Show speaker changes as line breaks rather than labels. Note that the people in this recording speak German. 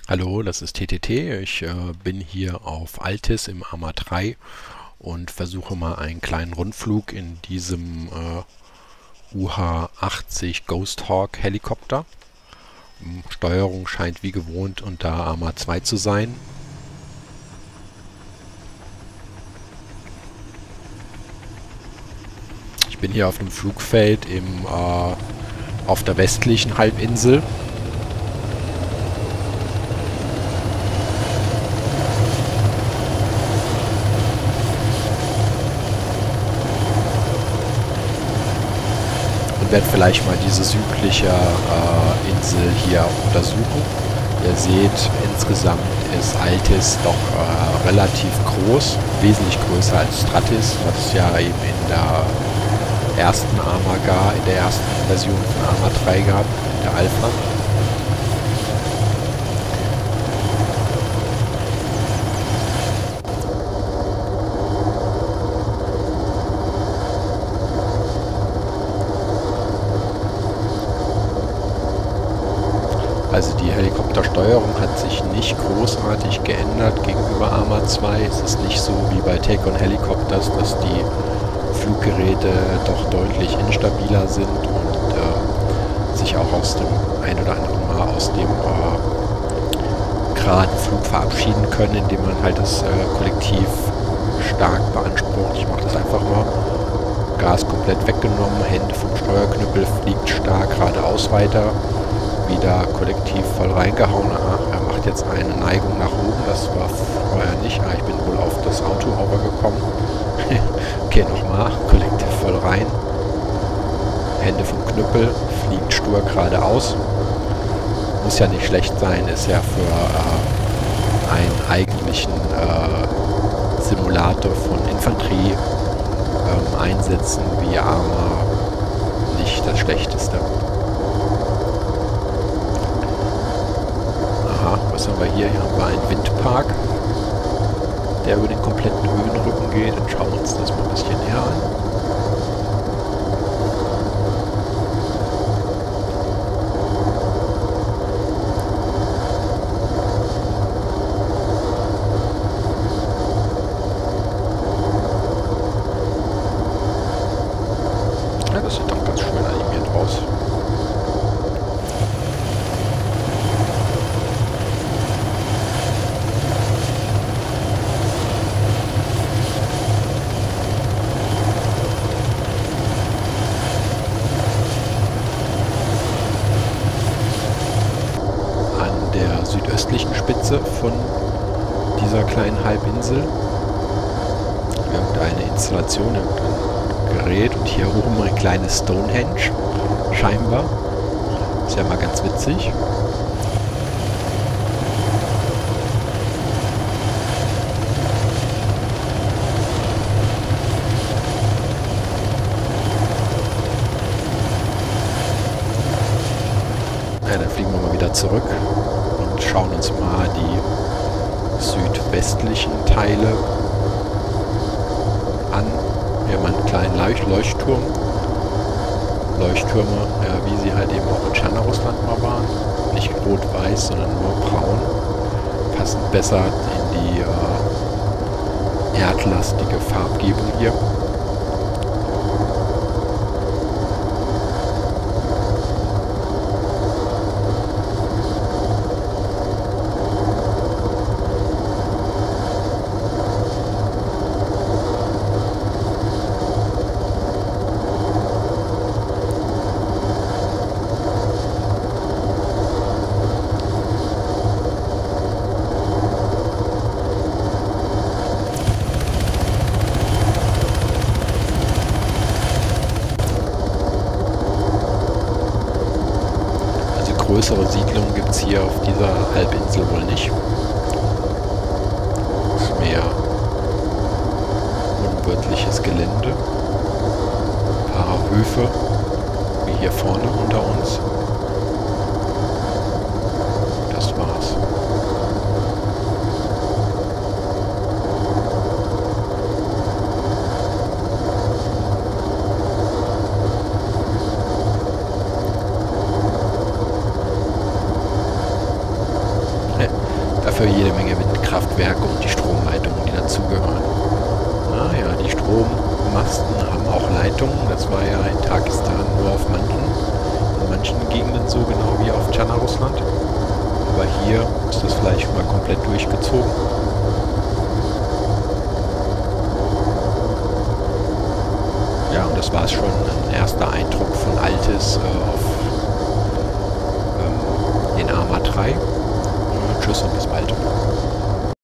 Hallo, das ist TTT. Ich bin hier auf Altis im AMA 3 und versuche mal einen kleinen Rundflug in diesem UH-80 Ghost Hawk Helikopter. Steuerung scheint wie gewohnt unter AMA 2 zu sein. Ich bin hier auf einem Flugfeld auf der westlichen Halbinsel. Und werde vielleicht mal diese südliche Insel hier untersuchen. Ihr seht, insgesamt ist Altis doch relativ groß, wesentlich größer als Stratis, was es ja eben in der ersten in der ersten Version von AMA 3 gab, der Alpha. Also die Helikoptersteuerung hat sich nicht großartig geändert gegenüber AMA 2. Es ist nicht so wie bei Take-On Helicopters, dass die Fluggeräte doch deutlich instabiler sind und sich auch aus dem ein oder anderen Mal aus dem geraden Flug verabschieden können, indem man halt das Kollektiv stark beansprucht. Ich mache das einfach mal. Gas komplett weggenommen, Hände vom Steuerknüppel, fliegt stark geradeaus weiter. Wieder kollektiv voll reingehauen. Ach, er macht jetzt eine Neigung nach oben. Das war vorher nicht. Ich bin wohl auf das Auto overgekommen. Okay, nochmal. Kollektiv voll rein. Hände vom Knüppel. Fliegt stur geradeaus. Muss ja nicht schlecht sein. Ist ja für einen eigentlichen Simulator von Infanterie Einsätzen wie ARMA nicht das Schlechteste. Was haben wir hier? Hier haben wir einen Windpark, der über den kompletten Höhenrücken geht. Dann schauen wir uns das mal ein bisschen näher an. Ja, das sieht doch ganz schön animiert aus. Südöstlichen Spitze von dieser kleinen Halbinsel. Irgendeine Installation, irgendein Gerät und hier oben ein kleines Stonehenge, scheinbar. Ist ja mal ganz witzig. Ja, dann fliegen wir mal wieder zurück. Schauen uns mal die südwestlichen Teile an. Hier haben wir einen kleinen Leuchtturm. Leuchttürme, wie sie halt eben auch in Tscherna-Russland mal waren. Nicht rot-weiß, sondern nur braun. Passend besser in die erdlastige Farbgebung hier. Größere Siedlungen gibt es hier auf dieser Halbinsel wohl nicht. Es ist mehr unwirtliches Gelände. Ein paar Höfe, wie hier vorne unter uns. Das war's. dafür jede Menge Windkraftwerke und die Stromleitungen, die dazugehören. Ja, die Strommasten haben auch Leitungen. Das war ja in Takistan nur in manchen Gegenden so, genau wie auf Tschanna-Russland. Aber hier ist das vielleicht mal komplett durchgezogen. Ja, und das war es schon, ein erster Eindruck von Altis auf den AMA 3. Tschüss und bis bald.